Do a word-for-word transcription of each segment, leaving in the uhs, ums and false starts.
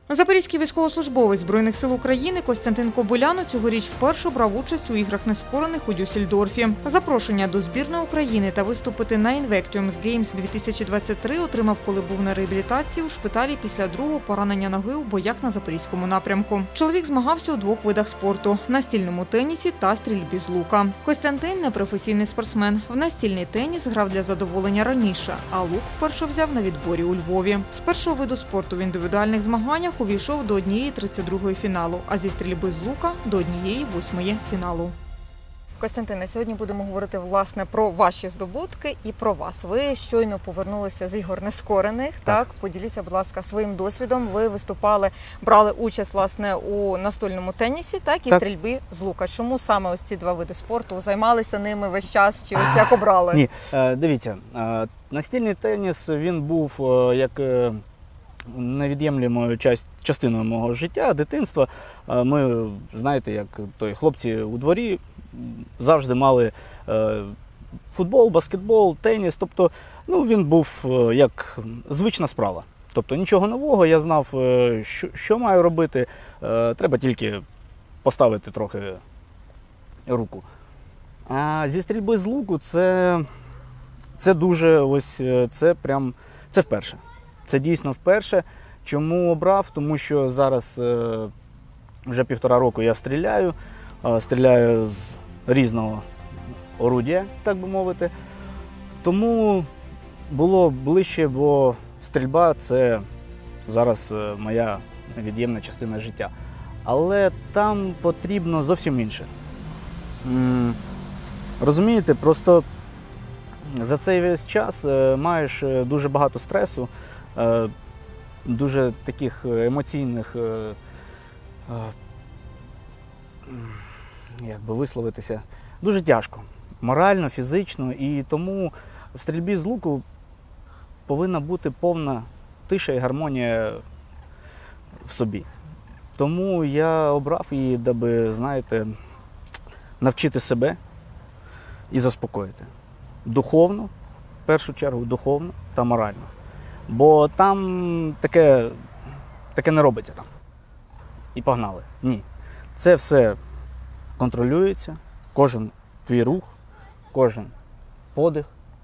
Запорізький військовослужбовець Збройних сил України Костянтин Кобиляно цьогоріч вперше брав участь у іграх нескорених у Дюссельдорфі. Запрошення до збірної України та виступити на Invictus Games дві тисячі двадцять три отримав, коли був на реабілітації у шпиталі після другого поранення ноги у боях на Запорізькому напрямку. Чоловік змагався у двох видах спорту – настільному тенісі та стрільбі з лука. Костянтин – непрофесійний спортсмен. В настільний теніс грав для задоволення раніше, а лук вперше взяв на відборі у Львові. З першого виду спорту в індивідуальних змаганнях увійшов до однієї тридцять другої фіналу, а зі стрільби з лука – до однієї восьмої фіналу. Костянтине, сьогодні будемо говорити, власне, про ваші здобутки і про вас. Ви щойно повернулися з ігор нескорених, так? так? Поділіться, будь ласка, своїм досвідом. Ви виступали, брали участь, власне, у настольному тенісі, так, і так. стрільбі з лука. Чому саме ось ці два види спорту? Займалися ними весь час чи ось як обрали? Ні, дивіться, настільний теніс, він був як невід'ємною частиною мого життя, дитинства. Ми, знаєте, як той хлопці у дворі, завжди мали футбол, баскетбол, теніс. Тобто, ну, він був як звична справа. Тобто нічого нового, я знав, що, що маю робити. Треба тільки поставити трохи руку. А зі стрільби з луку це, це дуже ось, це прям, це вперше. Це дійсно вперше. Чому обрав? Тому що зараз е, вже півтора року я стріляю. Е, стріляю з різного орудія, так би мовити. Тому було ближче, бо стрільба – це зараз моя невід'ємна частина життя. Але там потрібно зовсім інше. М-м, розумієте, просто за цей весь час е, маєш дуже багато стресу, дуже таких емоційних, як би висловитися, дуже тяжко, морально, фізично, і тому в стрільбі з луку повинна бути повна тиша і гармонія в собі. Тому я обрав її, даби, знаєте, навчити себе і заспокоїти. Духовно, в першу чергу, духовно та морально. Бо там таке, таке не робиться там. І погнали. Ні. Це все контролюється, кожен твій рух, кожен подих,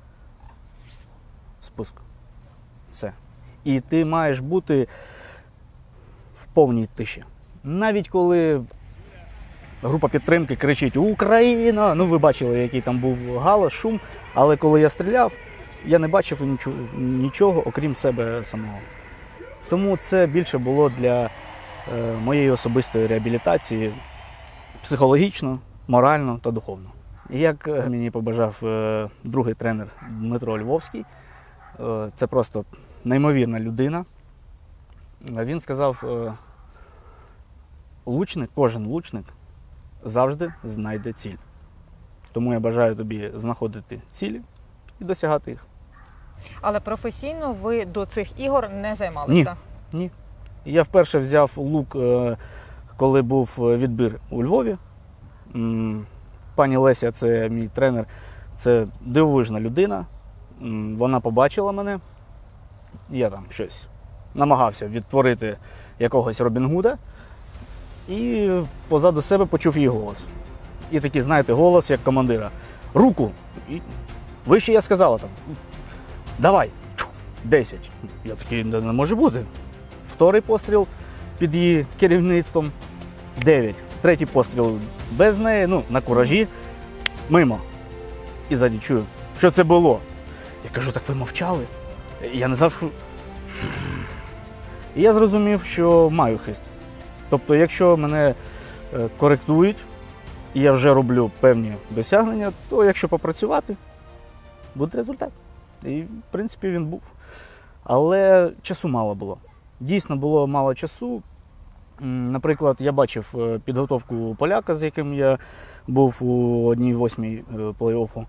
спуск. Все. І ти маєш бути в повній тиші. Навіть коли група підтримки кричить «Україна!», ну ви бачили, який там був галас, шум, але коли я стріляв, я не бачив нічого, нічого, окрім себе самого. Тому це більше було для е, моєї особистої реабілітації психологічно, морально та духовно. Як мені побажав е, другий тренер Дмитро Львовський, е, це просто неймовірна людина. Він сказав, е, лучник, кожен лучник завжди знайде ціль. Тому я бажаю тобі знаходити цілі і досягати їх. Але професійно ви до цих ігор не займалися? Ні. Ні. Я вперше взяв лук, коли був відбір у Львові. Пані Леся, це мій тренер, це дивовижна людина. Вона побачила мене. Я там щось намагався відтворити якогось Робін Гуда. І позаду себе почув її голос. І такий, знаєте, голос як командира. Руку! І вище я сказала там. Давай, десять. Я такий, не може бути. Вторий постріл під її керівництвом, дев'ять. Третій постріл без неї, ну, на куражі, мимо. І ззаді чую, що це було. Я кажу, так ви мовчали? Я не знав, що... І я зрозумів, що маю хист. Тобто, якщо мене коректують, і я вже роблю певні досягнення, то якщо попрацювати, буде результат. І, в принципі, він був. Але часу мало було. Дійсно, було мало часу. Наприклад, я бачив підготовку поляка, з яким я був у одній восьмій плей-оффу.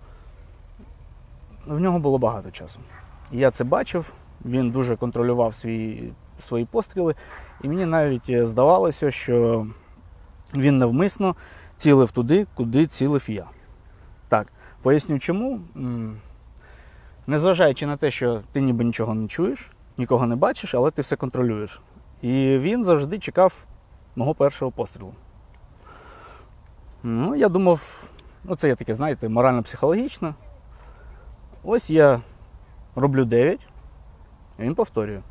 В нього було багато часу. Я це бачив, він дуже контролював свої, свої постріли. І мені навіть здавалося, що він навмисно цілив туди, куди цілив я. Так, поясню чому. Незважаючи на те, що ти ніби нічого не чуєш, нікого не бачиш, але ти все контролюєш. І він завжди чекав мого першого пострілу. Ну, я думав, ну це є таке, знаєте, морально-психологічно. Ось я роблю дев'ять, він повторює.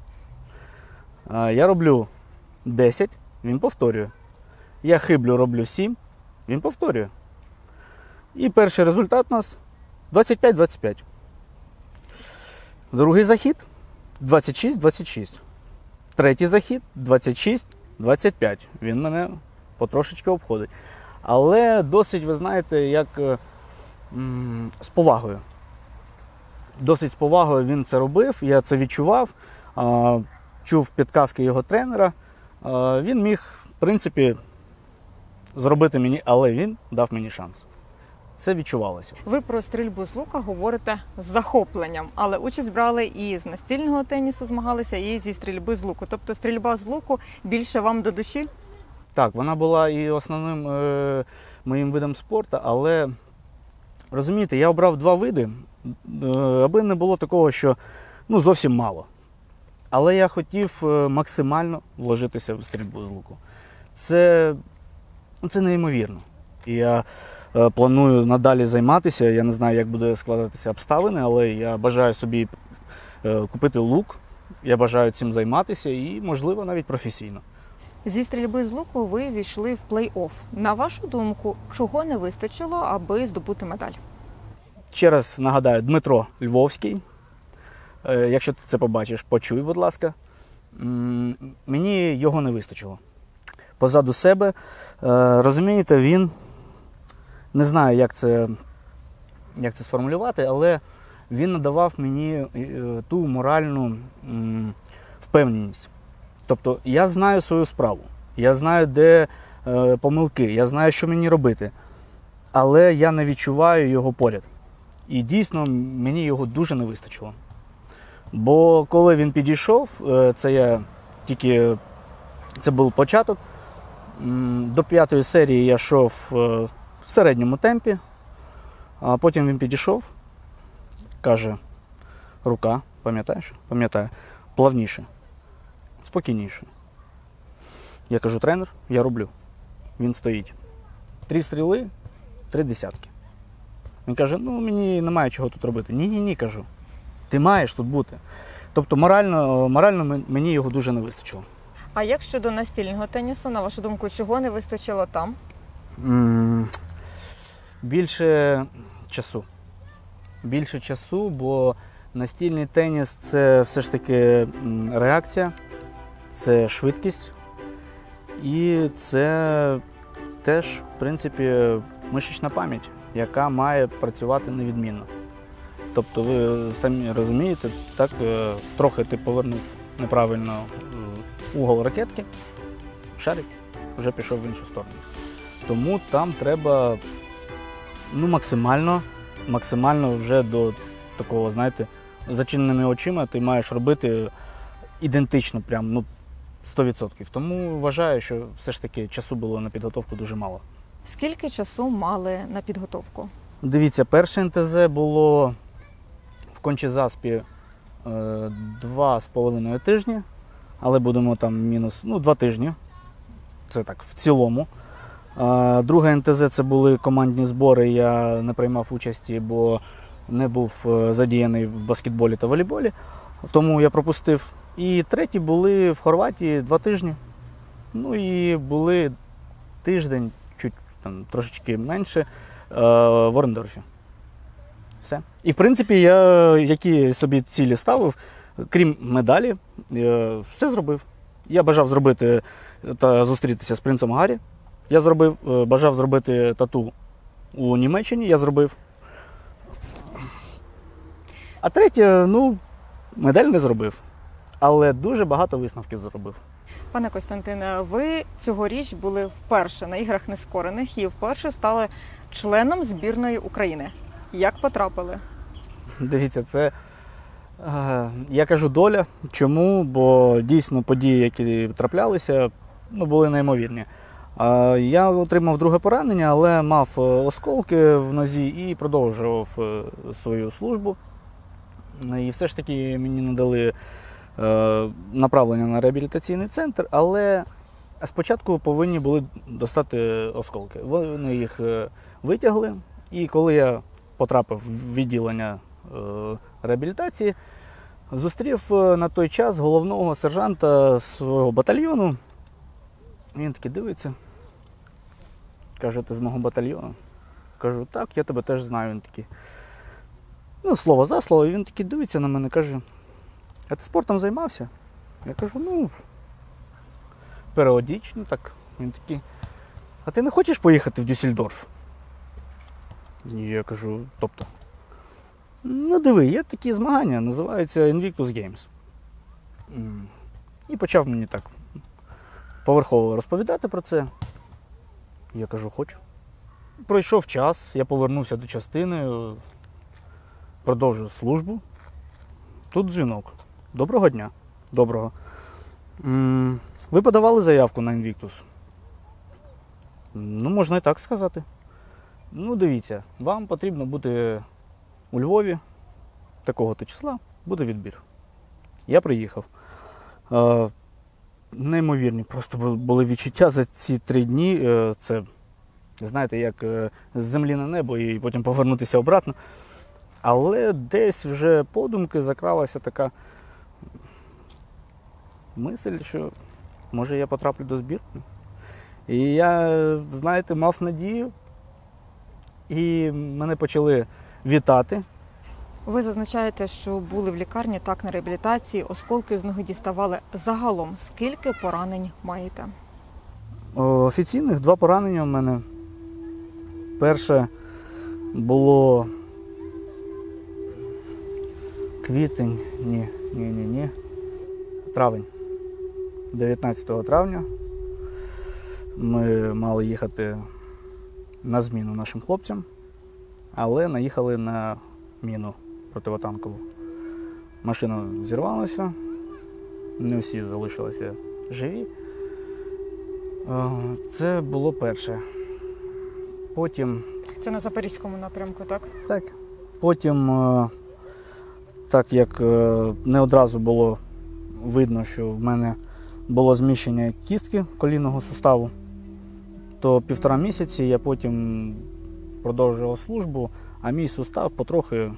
Я роблю десять, він повторює. Я хиблю, роблю сім, він повторює. І перший результат у нас двадцять п'ять двадцять п'ять. Другий захід двадцять шість двадцять шість. Третій захід двадцять шість двадцять п'ять. Він мене потрошечки обходить. Але досить, ви знаєте, як м- з повагою. Досить з повагою він це робив, я це відчував, а, чув підказки його тренера. А, він міг, в принципі, зробити мені, але він дав мені шанс. Це відчувалося. Ви про стрільбу з лука говорите з захопленням, але участь брали і з настільного тенісу змагалися, і зі стрільби з луку. Тобто стрільба з луку більше вам до душі? Так, вона була і основним е, моїм видом спорту, але, розумієте, я обрав два види, е, аби не було такого, що ну, зовсім мало. Але я хотів максимально вложитися в стрільбу з луку. Це, це неймовірно. І я е, планую надалі займатися, я не знаю, як буде складатися обставини, але я бажаю собі е, купити лук, я бажаю цим займатися і, можливо, навіть професійно. Зі стрільби з луку ви війшли в плей-офф. На вашу думку, чого не вистачило, аби здобути медаль? Ще раз нагадаю, Дмитро Львовський. Е, якщо ти це побачиш, почуй, будь ласка. М- мені його не вистачило. Позаду себе, е, розумієте, він, не знаю, як це, як це сформулювати, але він надавав мені е, ту моральну м- впевненість. Тобто я знаю свою справу, я знаю, де е, помилки, я знаю, що мені робити, але я не відчуваю його поряд. І дійсно мені його дуже не вистачило. Бо коли він підійшов, е, це я тільки, це був початок, м, до п'ятої серії я йшов е, в середньому темпі, а потім він підійшов, каже, рука, пам'ятаєш? Пам'ятаю, плавніше. Спокійніше. Я кажу, тренер, я роблю. Він стоїть. Три стріли, три десятки. Він каже, ну мені немає чого тут робити. Ні-ні-ні, кажу. Ти маєш тут бути. Тобто морально, морально мені його дуже не вистачило. А як щодо настільного тенісу, на вашу думку, чого не вистачило там? М-м- більше часу. Більше часу, бо настільний теніс – це все ж таки реакція, це швидкість і це теж, в принципі, мишечна пам'ять, яка має працювати невідмінно. Тобто ви самі розумієте, так, трохи ти повернув неправильно угол ракетки, шарик вже пішов в іншу сторону. Тому там треба ну, максимально, максимально вже до такого, знаєте, зачиненими очима ти маєш робити ідентично, прям, ну, сто відсотків. Тому вважаю, що все ж таки часу було на підготовку дуже мало. Скільки часу мали на підготовку? Дивіться, перше ен те зет було в Кончі-Заспі е, два з половиною тижні, але будемо там мінус, ну, два тижні. Це так, в цілому. Е, друге ен те зет це були командні збори, я не приймав участі, бо не був задіяний в баскетболі та волейболі, тому я пропустив. І треті були в Хорватії два тижні. Ну і були тиждень, чуть там, трошечки менше, в Орендорфі. Все. І в принципі я, які собі цілі ставив, крім медалі, все зробив. Я бажав зробити та зустрітися з принцем Гаррі. Я зробив, бажав зробити тату у Німеччині, я зробив. А третє, ну, медаль не зробив. Але дуже багато висновків зробив. Пане Костянтине, ви цьогоріч були вперше на іграх нескорених і вперше стали членом збірної України. Як потрапили? Дивіться, це, е, я кажу, доля. Чому? Бо дійсно події, які траплялися, ну, були неймовірні. Е, я отримав друге поранення, але мав осколки в нозі і продовжував свою службу. І все ж таки мені надали е, направлення на реабілітаційний центр, але спочатку повинні були достати осколки. Вони їх е, витягли, і коли я потрапив в відділення е, реабілітації, зустрів е, на той час головного сержанта свого батальйону. Він такий дивиться, каже: ти з мого батальйону? Кажу: так, я тебе теж знаю. Він такий, ну, слово за слово, і він такий дивиться на мене, каже: а ти спортом займався? Я кажу: ну, періодично так. Він такий: а ти не хочеш поїхати в Дюссельдорф? І я кажу: тобто? Ну, диви, є такі змагання, називаються Invictus Games. І почав мені так поверхово розповідати про це. Я кажу: хочу. Пройшов час, я повернувся до частини, продовжив службу. Тут дзвінок. Доброго дня. Доброго. Ви подавали заявку на Invictus? Ну, можна і так сказати. Ну, дивіться, вам потрібно бути у Львові такого-то числа, буде відбір. Я приїхав. Е, неймовірні просто були відчуття за ці три дні. Е, це, знаєте, як е, з землі на небо і потім повернутися обратно. Але десь вже подумки закралася така мисль, що може я потраплю до збірної. І я, знаєте, мав надію, і мене почали вітати. Ви зазначаєте, що були в лікарні, так, на реабілітації, осколки з ноги діставали. Загалом, скільки поранень маєте? Офіційних два поранення в мене. Перше було квітень, ні, ні, ні, ні, травень. дев'ятнадцятого травня ми мали їхати на зміну нашим хлопцям, але наїхали на міну противотанкову. Машина зірвалася, не всі залишилися живі. Це було перше. Потім... Це на Запорізькому напрямку, так? Так. Потім, так як не одразу було видно, що в мене було зміщення кістки колінного суставу, то півтора місяці я потім продовжував службу, а мій сустав потрохи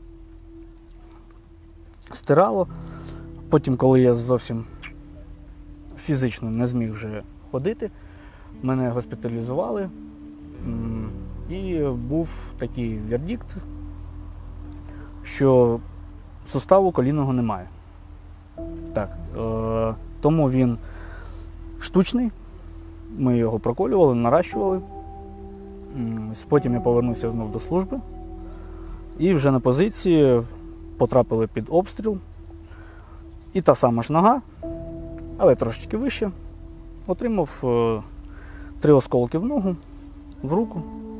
стирало. Потім, коли я зовсім фізично не зміг вже ходити, мене госпіталізували, і був такий вердикт, що суставу колінного немає. Так, е- тому він штучний, ми його проколювали, наращували. Потім я повернувся знов до служби і вже на позиції потрапили під обстріл. І та сама ж нога, але трошечки вище, отримав е- три осколки в ногу, в руку.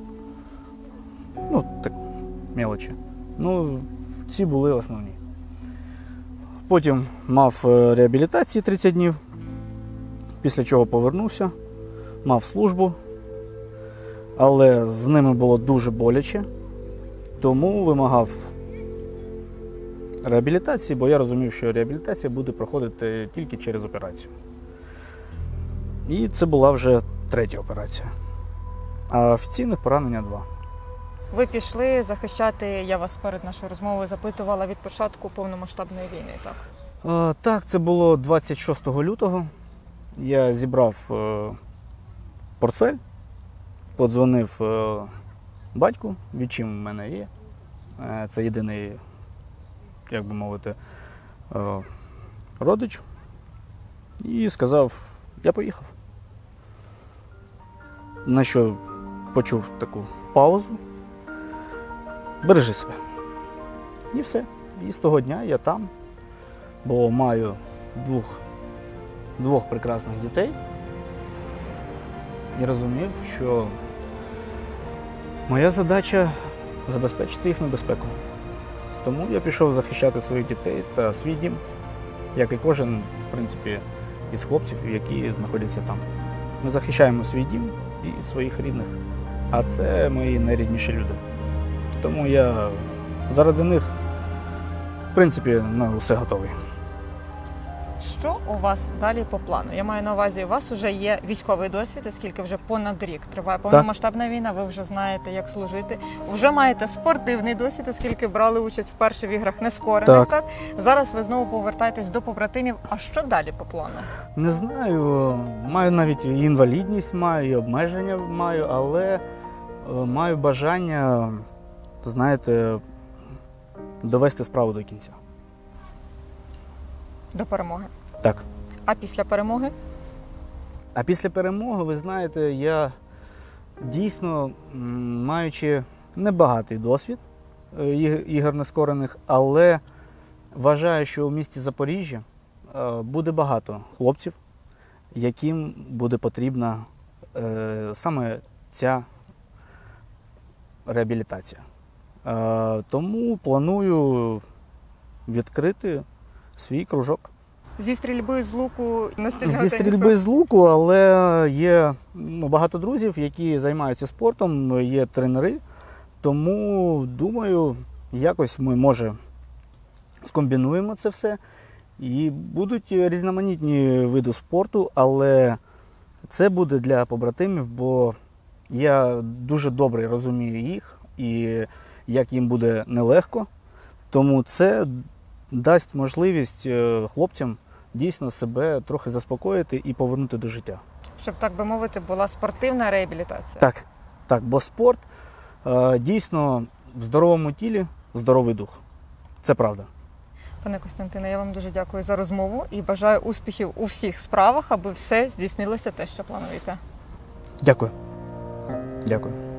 Ну, так, мелочі. Ну, ці були основні. Потім мав реабілітації тридцять днів, після чого повернувся, мав службу, але з ними було дуже боляче, тому вимагав реабілітації, бо я розумів, що реабілітація буде проходити тільки через операцію. І це була вже третя операція, а офіційних поранення два. Ви пішли захищати, я вас перед нашою розмовою запитувала, від початку повномасштабної війни, так? Е, так, це було двадцять шостого лютого. Я зібрав е, портфель, подзвонив е, батьку, відчим в мене є. Е, це єдиний, як би мовити, е, родич. І сказав: я поїхав. На що почув таку паузу. Бережи себе. І все. І з того дня я там, бо маю двох, двох прекрасних дітей. І розумів, що моя задача – забезпечити їхню безпеку. Тому я пішов захищати своїх дітей та свій дім, як і кожен, в принципі, із хлопців, які знаходяться там. Ми захищаємо свій дім і своїх рідних, а це мої найрідніші люди. Тому я заради них, в принципі, на усе готовий. Що у вас далі по плану? Я маю на увазі, у вас вже є військовий досвід, оскільки вже понад рік триває повномасштабна війна, ви вже знаєте, як служити. Вже маєте спортивний досвід, оскільки брали участь вперше в іграх нескорених. Так. Так? Зараз ви знову повертаєтесь до побратимів. А що далі по плану? Не знаю, маю навіть і інвалідність, маю, і обмеження маю, але е, маю бажання, знаєте, довести справу до кінця. До перемоги. Так. А після перемоги? А після перемоги, ви знаєте, я дійсно, м, маючи небагатий досвід е, іг- ігор нескорених, але вважаю, що у місті Запоріжжя е, буде багато хлопців, яким буде потрібна е, саме ця реабілітація. Е, тому планую відкрити свій кружок. Зі стрільби з луку, настільного Зі стрільби з луку, але є ну, багато друзів, які займаються спортом, є тренери. Тому, думаю, якось ми, може, скомбінуємо це все. І будуть різноманітні види спорту, але це буде для побратимів, бо я дуже добре розумію їх і як їм буде нелегко. Тому це дасть можливість е, хлопцям дійсно себе трохи заспокоїти і повернути до життя. Щоб, так би мовити, була спортивна реабілітація. Так, так, бо спорт е, дійсно в здоровому тілі здоровий дух. Це правда. Пане Костянтине, я вам дуже дякую за розмову і бажаю успіхів у всіх справах, аби все здійснилося те, що плануєте. Дякую. Дякую.